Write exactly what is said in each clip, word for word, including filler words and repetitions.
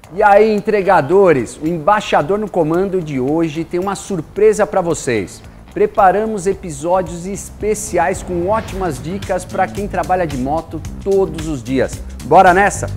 E aí, entregadores, o Embaixador no Comando de hoje tem uma surpresa para vocês. Preparamos episódios especiais com ótimas dicas para quem trabalha de moto todos os dias. Bora nessa?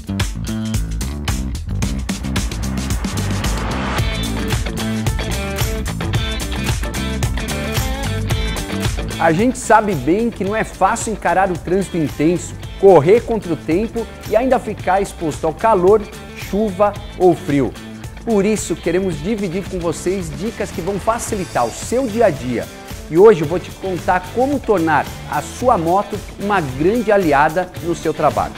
A gente sabe bem que não é fácil encarar o trânsito intenso, correr contra o tempo e ainda ficar exposto ao calor, chuva ou frio. Por isso, queremos dividir com vocês dicas que vão facilitar o seu dia a dia. E hoje eu vou te contar como tornar a sua moto uma grande aliada no seu trabalho.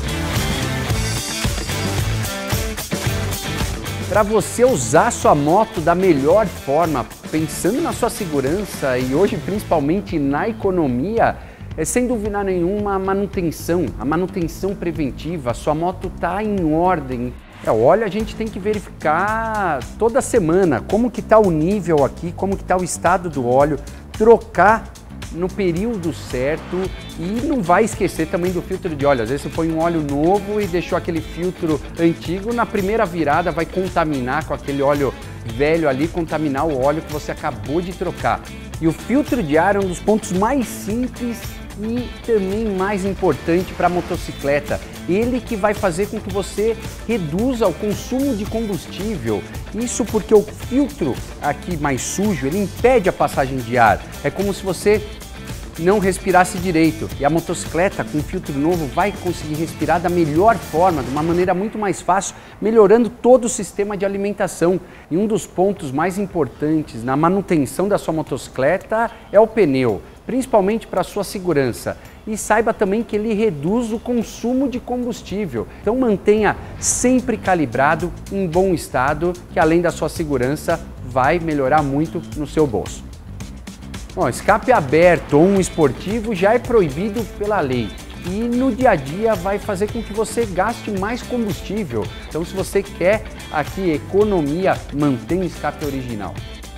Para você usar sua moto da melhor forma, pensando na sua segurança e hoje principalmente na economia, é sem dúvida nenhuma a manutenção, a manutenção preventiva. A sua moto está em ordem. É, olha, a gente tem que verificar toda semana como que está o nível aqui, como que está o estado do óleo, trocar no período certo e não vai esquecer também do filtro de óleo. Às vezes você põe um óleo novo e deixou aquele filtro antigo, na primeira virada vai contaminar com aquele óleo velho ali, contaminar o óleo que você acabou de trocar. E o filtro de ar é um dos pontos mais simples e também mais importante para a motocicleta. Ele que vai fazer com que você reduza o consumo de combustível. Isso porque o filtro aqui mais sujo, ele impede a passagem de ar. É como se você não respirasse direito. E a motocicleta com filtro novo vai conseguir respirar da melhor forma, de uma maneira muito mais fácil, melhorando todo o sistema de alimentação. E um dos pontos mais importantes na manutenção da sua motocicleta é o pneu, principalmente para a sua segurança. E saiba também que ele reduz o consumo de combustível. Então mantenha sempre calibrado, em bom estado, que além da sua segurança, vai melhorar muito no seu bolso. Bom, escape aberto ou um esportivo já é proibido pela lei. E no dia a dia vai fazer com que você gaste mais combustível. Então se você quer aqui economia, mantenha o escape original.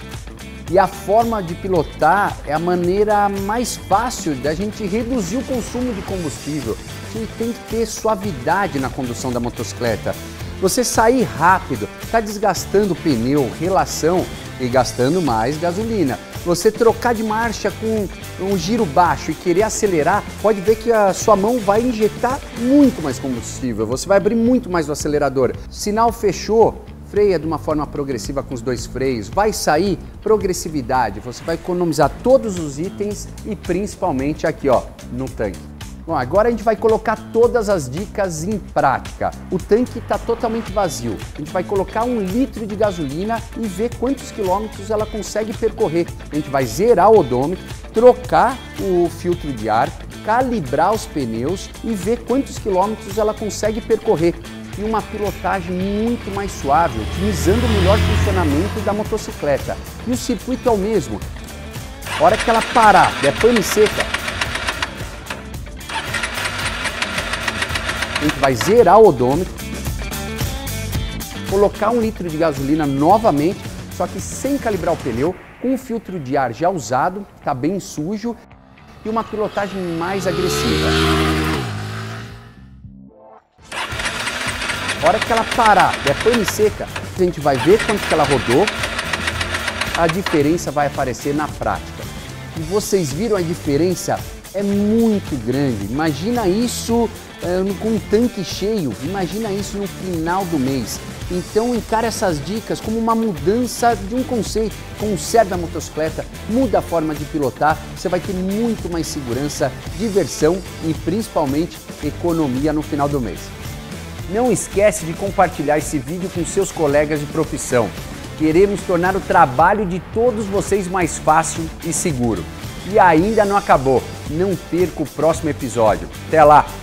E a forma de pilotar é a maneira mais fácil da gente reduzir o consumo de combustível. A gente tem que ter suavidade na condução da motocicleta. Você sair rápido, está desgastando o pneu, relação e gastando mais gasolina. Você trocar de marcha com um giro baixo e querer acelerar, pode ver que a sua mão vai injetar muito mais combustível. Você vai abrir muito mais o acelerador. Sinal fechou, freia de uma forma progressiva com os dois freios, vai sair progressividade, você vai economizar todos os itens e principalmente aqui ó, no tanque. Bom, agora a gente vai colocar todas as dicas em prática. O tanque está totalmente vazio, a gente vai colocar um litro de gasolina e ver quantos quilômetros ela consegue percorrer. A gente vai zerar o odômetro, trocar o filtro de ar, calibrar os pneus e ver quantos quilômetros ela consegue percorrer. E uma pilotagem muito mais suave, otimizando o melhor funcionamento da motocicleta. E o circuito é o mesmo. A hora que ela parar, der pane seca, a gente vai zerar o odômetro, colocar um litro de gasolina novamente, só que sem calibrar o pneu, com o filtro de ar já usado, está bem sujo, e uma pilotagem mais agressiva. A hora que ela parar, der pane seca, a gente vai ver quanto que ela rodou, a diferença vai aparecer na prática. E vocês viram a diferença? É muito grande. Imagina isso é, com um tanque cheio, imagina isso no final do mês. Então encare essas dicas como uma mudança de um conceito. Conserve a motocicleta, muda a forma de pilotar, você vai ter muito mais segurança, diversão e principalmente economia no final do mês. Não esquece de compartilhar esse vídeo com seus colegas de profissão. Queremos tornar o trabalho de todos vocês mais fácil e seguro. E ainda não acabou. Não perca o próximo episódio. Até lá!